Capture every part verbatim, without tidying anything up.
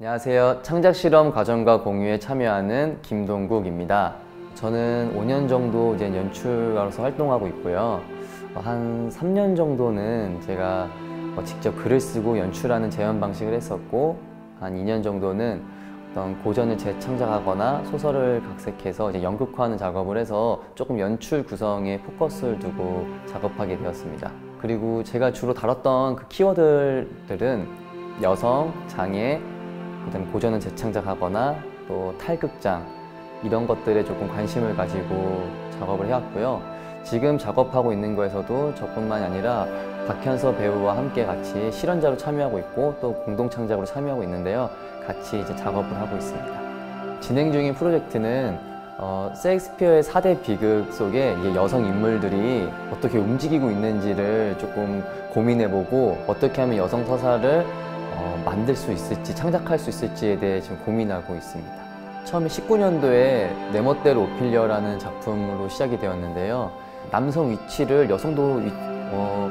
안녕하세요. 창작실험 과정과 공유에 참여하는 김동국입니다. 저는 오 년 정도 이제 연출가로서 활동하고 있고요. 한 삼 년 정도는 제가 직접 글을 쓰고 연출하는 재현 방식을 했었고, 한 이 년 정도는 어떤 고전을 재창작하거나 소설을 각색해서 이제 연극화하는 작업을 해서 조금 연출 구성에 포커스를 두고 작업하게 되었습니다. 그리고 제가 주로 다뤘던 그 키워드들은 여성, 장애, 그다음에 고전을 재창작하거나 또 탈극장, 이런 것들에 조금 관심을 가지고 작업을 해왔고요. 지금 작업하고 있는 거에서도 저뿐만이 아니라 박현서 배우와 함께 같이 실현자로 참여하고 있고 또 공동 창작으로 참여하고 있는데요. 같이 이제 작업을 하고 있습니다. 진행 중인 프로젝트는 어, 셰익스피어의 사 대 비극 속에 이제 여성 인물들이 어떻게 움직이고 있는지를 조금 고민해보고 어떻게 하면 여성 서사를 어, 만들 수 있을지, 창작할 수 있을지에 대해 지금 고민하고 있습니다. 처음에 십구 년도에 내 멋대로 오피리어라는 작품으로 시작이 되었는데요. 남성 위치를 여성도 위, 어,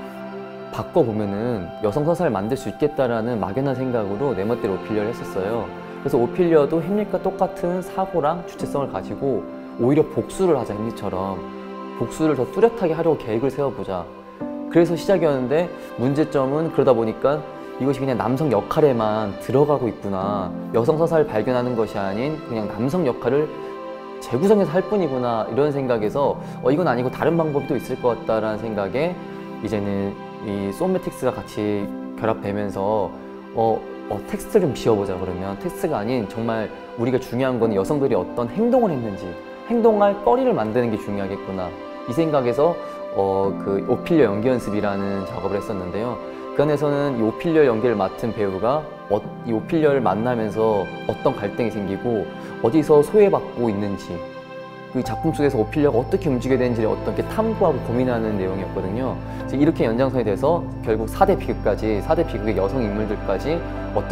바꿔보면은 여성 서사를 만들 수 있겠다라는 막연한 생각으로 내 멋대로 오피리어를 했었어요. 그래서 오피리어도 햄릿과 똑같은 사고랑 주체성을 가지고 오히려 복수를 하자, 햄릿처럼. 복수를 더 뚜렷하게 하려고 계획을 세워보자. 그래서 시작이었는데, 문제점은 그러다 보니까 이것이 그냥 남성 역할에만 들어가고 있구나, 여성 서사를 발견하는 것이 아닌 그냥 남성 역할을 재구성해서 할 뿐이구나, 이런 생각에서 어, 이건 아니고 다른 방법이 또 있을 것 같다라는 생각에 이제는 이 소매틱스가 같이 결합되면서 어, 어, 텍스트를 좀 지어보자. 그러면 텍스트가 아닌 정말 우리가 중요한 건 여성들이 어떤 행동을 했는지, 행동할 거리를 만드는 게 중요하겠구나, 이 생각에서 어, 그 오피리어 연기 연습이라는 작업을 했었는데요. 그 안에서는 이 오피리어 연기를 맡은 배우가 어, 이 오피리어를 만나면서 어떤 갈등이 생기고 어디서 소외받고 있는지, 그 작품 속에서 오피리어가 어떻게 움직여야 되는지를 어떻게 탐구하고 고민하는 내용이었거든요. 이렇게 연장선이 돼서 결국 사 대 비극까지, 사 대 비극의 여성 인물들까지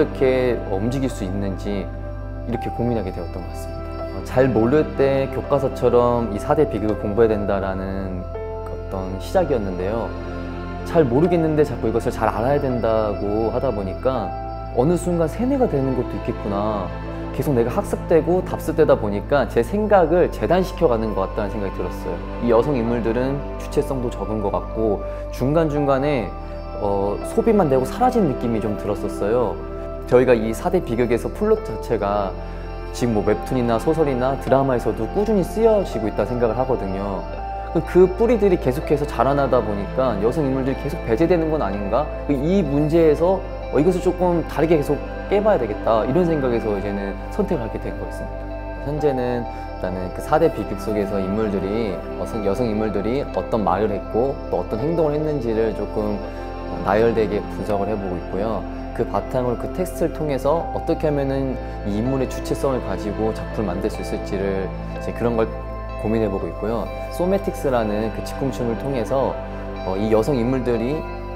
어떻게 움직일 수 있는지 이렇게 고민하게 되었던 것 같습니다. 잘 모를 때 교과서처럼 이 사 대 비극을 공부해야 된다라는 어떤 시작이었는데요. 잘 모르겠는데 자꾸 이것을 잘 알아야 된다고 하다 보니까 어느 순간 세뇌가 되는 것도 있겠구나, 계속 내가 학습되고 답습되다 보니까 제 생각을 재단시켜가는 것 같다는 생각이 들었어요. 이 여성 인물들은 주체성도 적은 것 같고 중간중간에 어, 소비만 되고 사라진 느낌이 좀 들었었어요. 저희가 이 사 대 비극에서 플롯 자체가 지금 뭐 웹툰이나 소설이나 드라마에서도 꾸준히 쓰여지고 있다 생각을 하거든요. 그 뿌리들이 계속해서 자라나다 보니까 여성 인물들이 계속 배제되는 건 아닌가? 이 문제에서 어, 이것을 조금 다르게 계속 깨봐야 되겠다, 이런 생각에서 이제는 선택을 하게 된 거였습니다. 현재는 일단은 그 사 대 비극 속에서 인물들이, 여성, 여성 인물들이 어떤 말을 했고 또 어떤 행동을 했는지를 조금 나열되게 분석을 해보고 있고요. 그 바탕으로 그 텍스트를 통해서 어떻게 하면은 이 인물의 주체성을 가지고 작품을 만들 수 있을지를 이제 그런 걸 고민해보고 있고요. 소매틱스라는 그 즉흥춤을 통해서 어, 이 여성 인물들이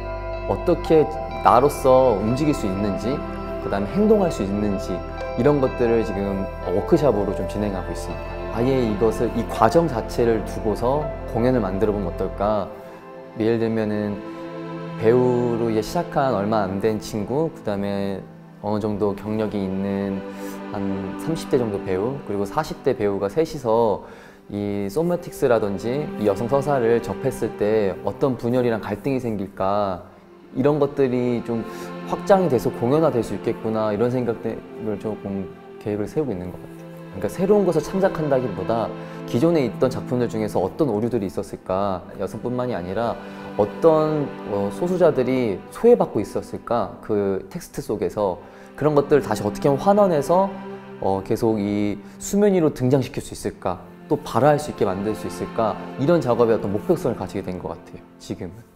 어떻게 나로서 움직일 수 있는지, 그 다음에 행동할 수 있는지, 이런 것들을 지금 워크샵으로 좀 진행하고 있습니다. 아예 이것을, 이 과정 자체를 두고서 공연을 만들어 보면 어떨까. 예를 들면은 배우로 이제 시작한 얼마 안 된 친구, 그 다음에 어느 정도 경력이 있는 한 삼십 대 정도 배우, 그리고 사십 대 배우가 셋이서 이 소매틱스라든지 이 여성 서사를 접했을 때 어떤 분열이랑 갈등이 생길까, 이런 것들이 좀 확장이 돼서 공연화될 수 있겠구나, 이런 생각을 조금 계획을 세우고 있는 것 같아요. 그러니까 새로운 것을 창작한다기보다 기존에 있던 작품들 중에서 어떤 오류들이 있었을까, 여성뿐만이 아니라 어떤 어, 소수자들이 소외받고 있었을까, 그 텍스트 속에서 그런 것들을 다시 어떻게 하면 환원해서 어, 계속 이 수면 위로 등장시킬 수 있을까, 또 발화할 수 있게 만들 수 있을까, 이런 작업에 어떤 목표성을 가지게 된 것 같아요, 지금은.